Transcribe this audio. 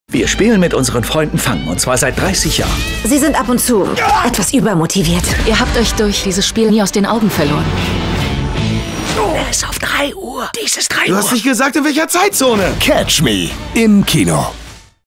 Wir spielen mit unseren Freunden Fang, und zwar seit 30 Jahren. Sie sind ab und zu etwas übermotiviert. Ihr habt euch durch dieses Spiel nie aus den Augen verloren. Es ist auf 3 Uhr. Dies ist 3 Uhr. Du hast nicht gesagt, in welcher Zeitzone. Catch Me im Kino.